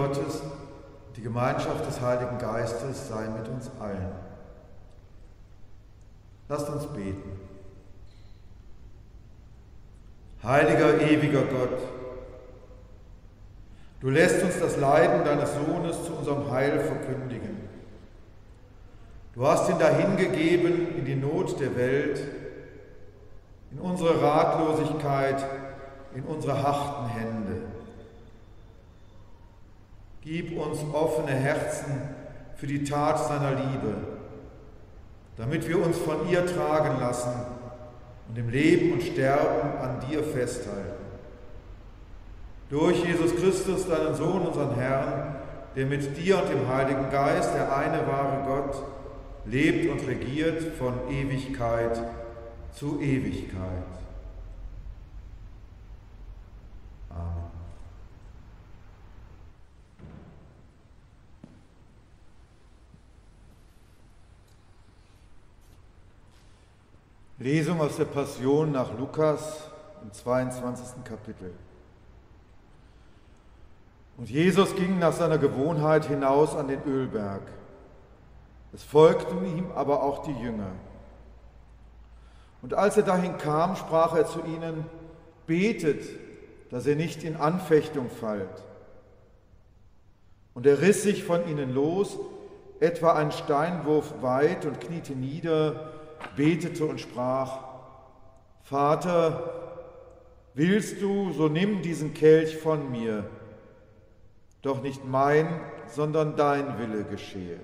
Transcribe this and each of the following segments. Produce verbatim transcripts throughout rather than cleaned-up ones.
Gottes, die Gemeinschaft des Heiligen Geistes sei mit uns allen. Lasst uns beten. Heiliger, ewiger Gott, du lässt uns das Leiden deines Sohnes zu unserem Heil verkündigen. Du hast ihn dahingegeben in die Not der Welt, in unsere Ratlosigkeit, in unsere harten Hände. Gib uns offene Herzen für die Tat seiner Liebe, damit wir uns von ihr tragen lassen und im Leben und Sterben an dir festhalten. Durch Jesus Christus, deinen Sohn, unseren Herrn, der mit dir und dem Heiligen Geist, der eine wahre Gott, lebt und regiert von Ewigkeit zu Ewigkeit. Amen. Lesung aus der Passion nach Lukas im zweiundzwanzigsten Kapitel. Und Jesus ging nach seiner Gewohnheit hinaus an den Ölberg. Es folgten ihm aber auch die Jünger. Und als er dahin kam, sprach er zu ihnen: Betet, dass ihr nicht in Anfechtung fallt. Und er riss sich von ihnen los, etwa einen Steinwurf weit, und kniete nieder, betete und sprach: Vater, willst du, so nimm diesen Kelch von mir, doch nicht mein, sondern dein Wille geschehe.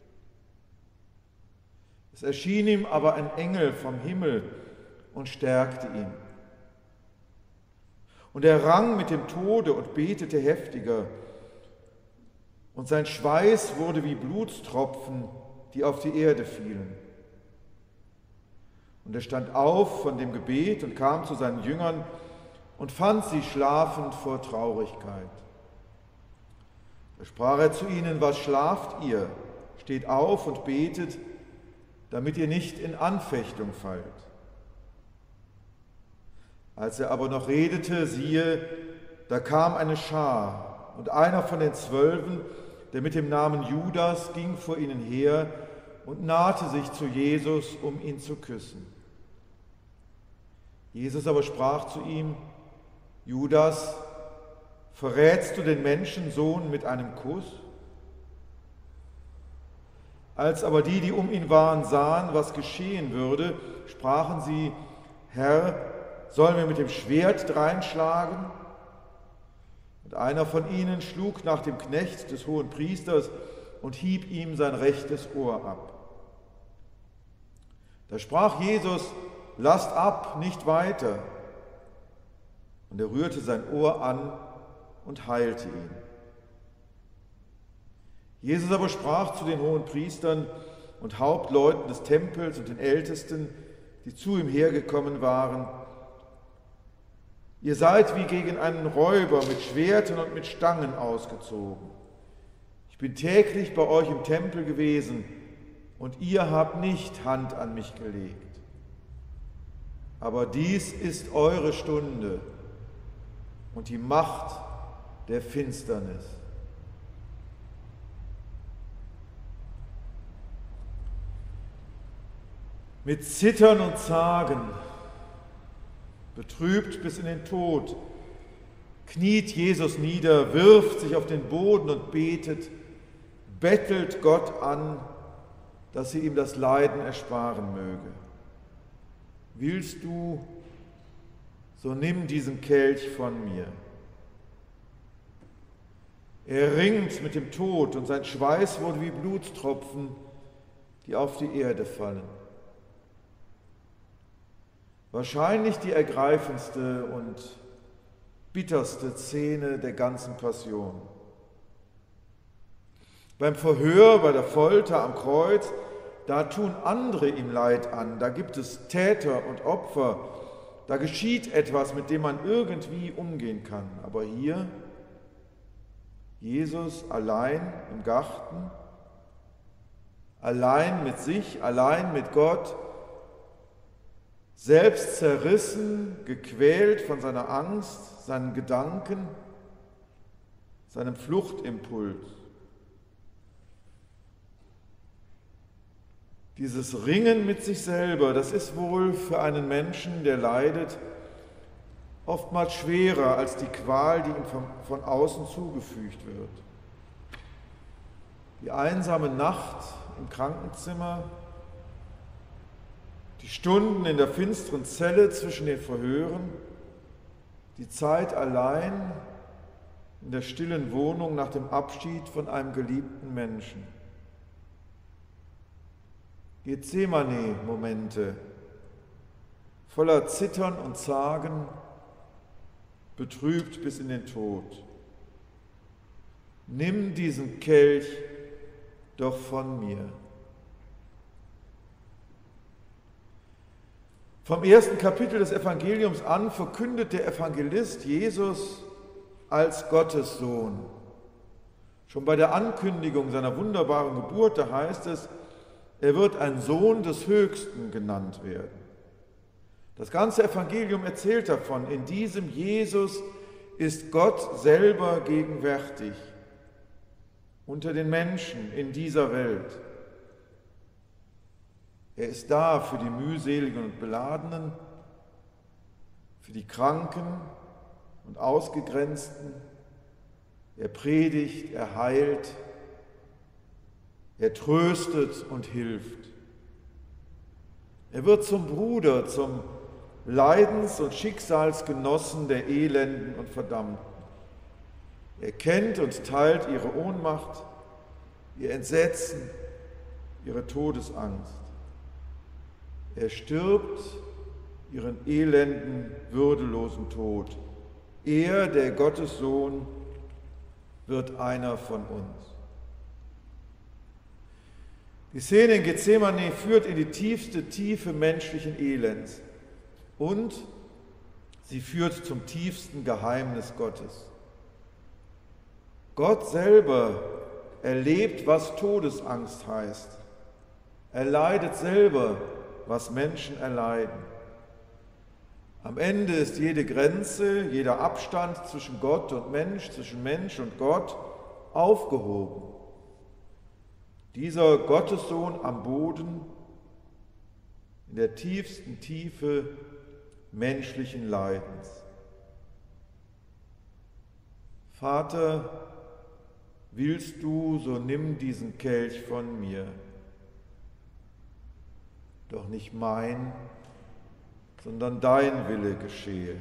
Es erschien ihm aber ein Engel vom Himmel und stärkte ihn. Und er rang mit dem Tode und betete heftiger, und sein Schweiß wurde wie Blutstropfen, die auf die Erde fielen. Und er stand auf von dem Gebet und kam zu seinen Jüngern und fand sie schlafend vor Traurigkeit. Da sprach er zu ihnen: Was schlaft ihr? Steht auf und betet, damit ihr nicht in Anfechtung fallt. Als er aber noch redete, siehe, da kam eine Schar, und einer von den Zwölfen, der mit dem Namen Judas, ging vor ihnen her und nahte sich zu Jesus, um ihn zu küssen. Jesus aber sprach zu ihm: Judas, verrätst du den Menschensohn mit einem Kuss? Als aber die, die um ihn waren, sahen, was geschehen würde, sprachen sie: Herr, sollen wir mit dem Schwert dreinschlagen? Und einer von ihnen schlug nach dem Knecht des Hohenpriesters und hieb ihm sein rechtes Ohr ab. Da sprach Jesus: Lasst ab, nicht weiter. Und er rührte sein Ohr an und heilte ihn. Jesus aber sprach zu den Hohenpriestern und Hauptleuten des Tempels und den Ältesten, die zu ihm hergekommen waren: Ihr seid wie gegen einen Räuber mit Schwertern und mit Stangen ausgezogen. Ich bin täglich bei euch im Tempel gewesen, und ihr habt nicht Hand an mich gelegt. Aber dies ist eure Stunde und die Macht der Finsternis. Mit Zittern und Zagen, betrübt bis in den Tod, kniet Jesus nieder, wirft sich auf den Boden und betet, bettelt Gott an, dass sie ihm das Leiden ersparen möge. Willst du, so nimm diesen Kelch von mir. Er ringt mit dem Tod, und sein Schweiß wurde wie Blutstropfen, die auf die Erde fallen. Wahrscheinlich die ergreifendste und bitterste Szene der ganzen Passion. Beim Verhör, bei der Folter am Kreuz, da tun andere ihm Leid an, da gibt es Täter und Opfer, da geschieht etwas, mit dem man irgendwie umgehen kann. Aber hier, Jesus allein im Garten, allein mit sich, allein mit Gott, selbst zerrissen, gequält von seiner Angst, seinen Gedanken, seinem Fluchtimpuls. Dieses Ringen mit sich selber, das ist wohl für einen Menschen, der leidet, oftmals schwerer als die Qual, die ihm von, von außen zugefügt wird. Die einsame Nacht im Krankenzimmer, die Stunden in der finsteren Zelle zwischen den Verhören, die Zeit allein in der stillen Wohnung nach dem Abschied von einem geliebten Menschen. Gethsemane-Momente, voller Zittern und Zagen, betrübt bis in den Tod. Nimm diesen Kelch doch von mir. Vom ersten Kapitel des Evangeliums an verkündet der Evangelist Jesus als Gottes Sohn. Schon bei der Ankündigung seiner wunderbaren Geburt, da heißt es, er wird ein Sohn des Höchsten genannt werden. Das ganze Evangelium erzählt davon, in diesem Jesus ist Gott selber gegenwärtig unter den Menschen in dieser Welt. Er ist da für die mühseligen und Beladenen, für die Kranken und Ausgegrenzten. Er predigt, er heilt, er tröstet und hilft. Er wird zum Bruder, zum Leidens- und Schicksalsgenossen der Elenden und Verdammten. Er kennt und teilt ihre Ohnmacht, ihr Entsetzen, ihre Todesangst. Er stirbt ihren elenden, würdelosen Tod. Er, der Gottessohn, wird einer von uns. Die Szene in Gethsemane führt in die tiefste Tiefe menschlichen Elends und sie führt zum tiefsten Geheimnis Gottes. Gott selber erlebt, was Todesangst heißt. Er leidet selber, was Menschen erleiden. Am Ende ist jede Grenze, jeder Abstand zwischen Gott und Mensch, zwischen Mensch und Gott aufgehoben. Dieser Gottessohn am Boden, in der tiefsten Tiefe menschlichen Leidens. Vater, willst du, so nimm diesen Kelch von mir. Doch nicht mein, sondern dein Wille geschehe.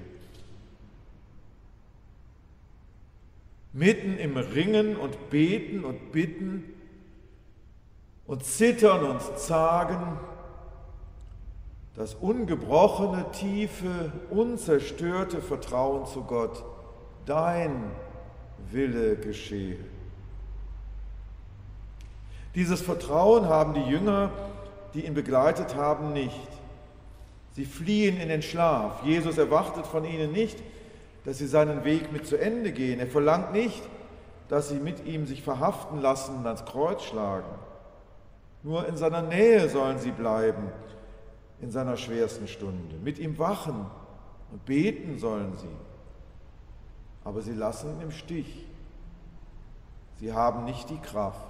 Mitten im Ringen und Beten und Bitten und Zittern und Zagen, das ungebrochene, tiefe, unzerstörte Vertrauen zu Gott, dein Wille geschehe. Dieses Vertrauen haben die Jünger, die ihn begleitet haben, nicht. Sie fliehen in den Schlaf. Jesus erwartet von ihnen nicht, dass sie seinen Weg mit zu Ende gehen. Er verlangt nicht, dass sie mit ihm sich verhaften lassen und ans Kreuz schlagen. Nur in seiner Nähe sollen sie bleiben, in seiner schwersten Stunde. Mit ihm wachen und beten sollen sie. Aber sie lassen ihn im Stich. Sie haben nicht die Kraft.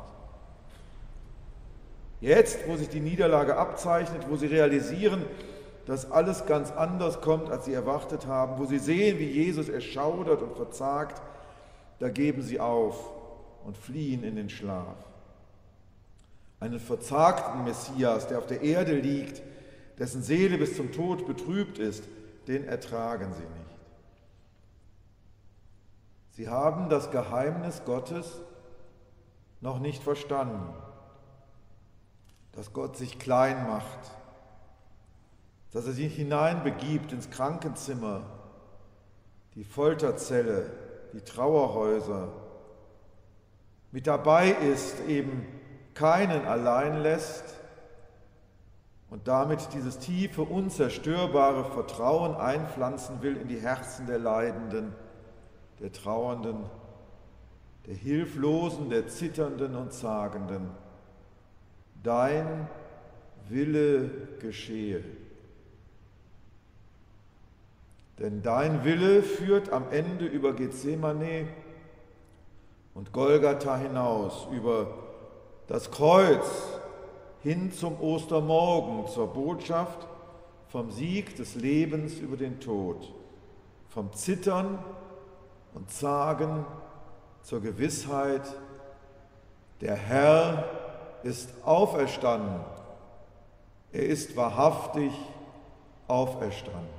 Jetzt, wo sich die Niederlage abzeichnet, wo sie realisieren, dass alles ganz anders kommt, als sie erwartet haben, wo sie sehen, wie Jesus erschaudert und verzagt, da geben sie auf und fliehen in den Schlaf. Einen verzagten Messias, der auf der Erde liegt, dessen Seele bis zum Tod betrübt ist, den ertragen sie nicht. Sie haben das Geheimnis Gottes noch nicht verstanden, dass Gott sich klein macht, dass er sich hineinbegibt ins Krankenzimmer, die Folterzelle, die Trauerhäuser, mit dabei ist, eben keinen allein lässt und damit dieses tiefe, unzerstörbare Vertrauen einpflanzen will in die Herzen der Leidenden, der Trauernden, der Hilflosen, der Zitternden und Zagenden. Dein Wille geschehe. Denn dein Wille führt am Ende über Gethsemane und Golgatha hinaus, über das Kreuz hin zum Ostermorgen, zur Botschaft vom Sieg des Lebens über den Tod, vom Zittern und Zagen zur Gewissheit, der Herr ist auferstanden, er ist wahrhaftig auferstanden.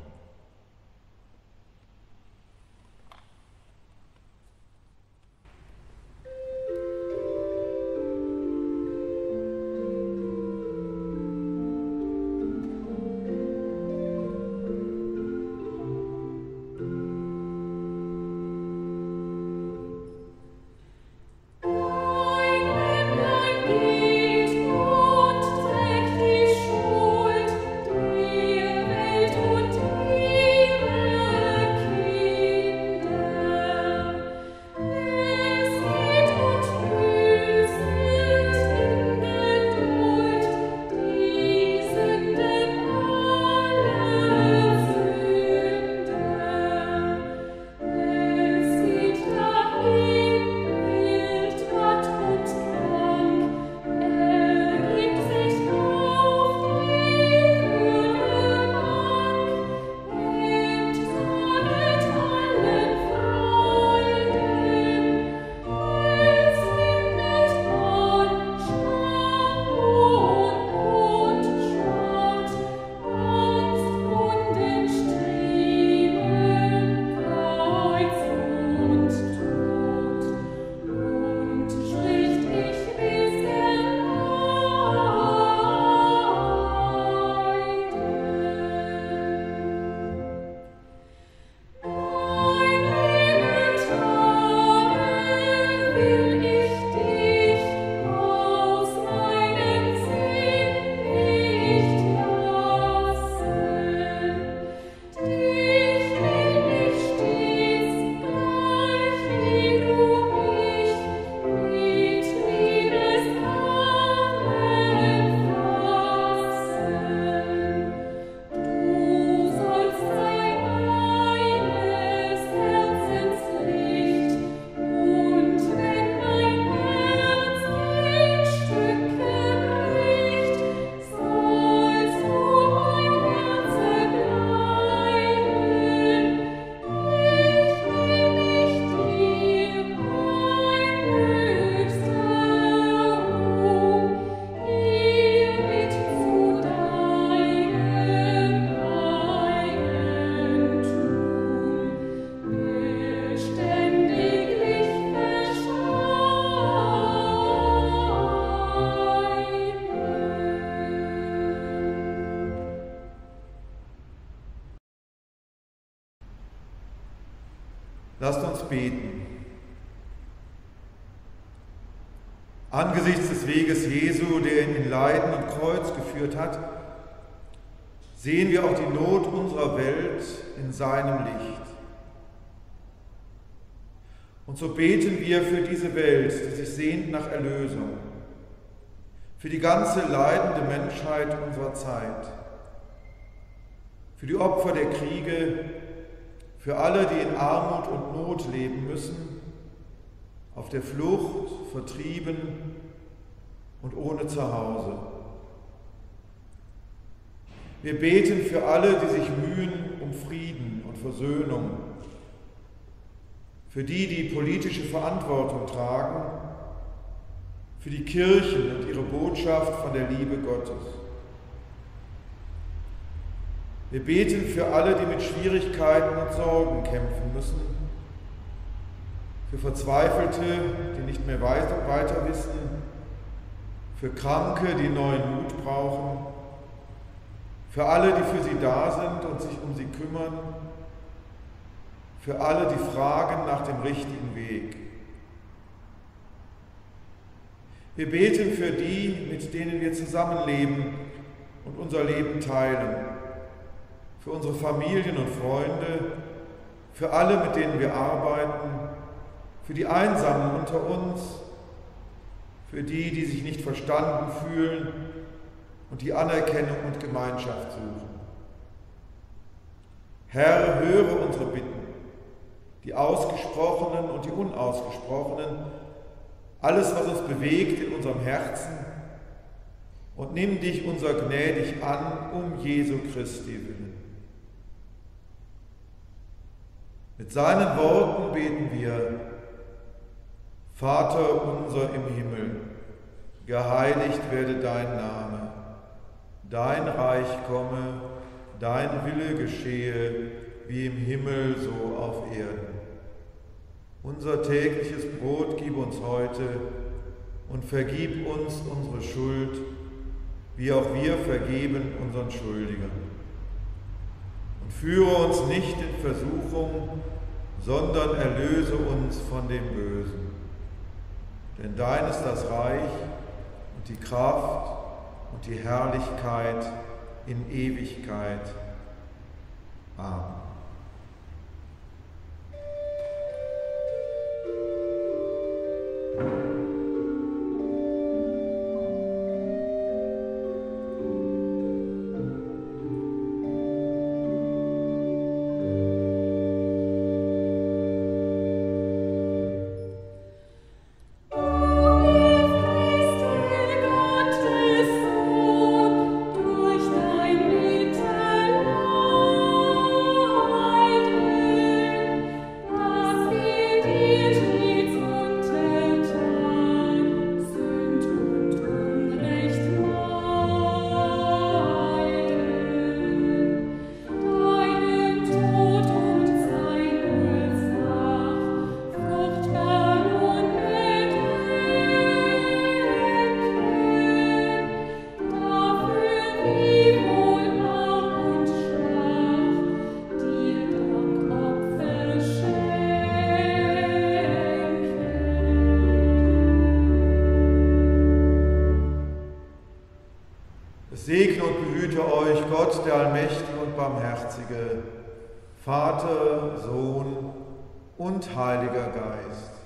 Lasst uns beten. Angesichts des Weges Jesu, der ihn in Leiden und Kreuz geführt hat, sehen wir auch die Not unserer Welt in seinem Licht. Und so beten wir für diese Welt, die sich sehnt nach Erlösung, für die ganze leidende Menschheit unserer Zeit, für die Opfer der Kriege, für alle, die in Armut und Not leben müssen, auf der Flucht, vertrieben und ohne Zuhause. Wir beten für alle, die sich mühen um Frieden und Versöhnung, für die, die politische Verantwortung tragen, für die Kirchen und ihre Botschaft von der Liebe Gottes. Wir beten für alle, die mit Schwierigkeiten und Sorgen kämpfen müssen, für Verzweifelte, die nicht mehr weiter, weiter wissen, für Kranke, die neuen Mut brauchen, für alle, die für sie da sind und sich um sie kümmern, für alle, die fragen nach dem richtigen Weg. Wir beten für die, mit denen wir zusammenleben und unser Leben teilen, für unsere Familien und Freunde, für alle, mit denen wir arbeiten, für die Einsamen unter uns, für die, die sich nicht verstanden fühlen und die Anerkennung und Gemeinschaft suchen. Herr, höre unsere Bitten, die ausgesprochenen und die unausgesprochenen, alles, was uns bewegt in unserem Herzen, und nimm dich unser gnädig an, um Jesu Christi willen. Mit seinen Worten beten wir: Vater unser im Himmel, geheiligt werde dein Name, dein Reich komme, dein Wille geschehe, wie im Himmel so auf Erden. Unser tägliches Brot gib uns heute und vergib uns unsere Schuld, wie auch wir vergeben unseren Schuldigern. Und führe uns nicht in Versuchung, sondern erlöse uns von dem Bösen. Denn dein ist das Reich und die Kraft und die Herrlichkeit in Ewigkeit. Amen. Segne und behüte euch Gott, der Allmächtige und Barmherzige, Vater, Sohn und Heiliger Geist.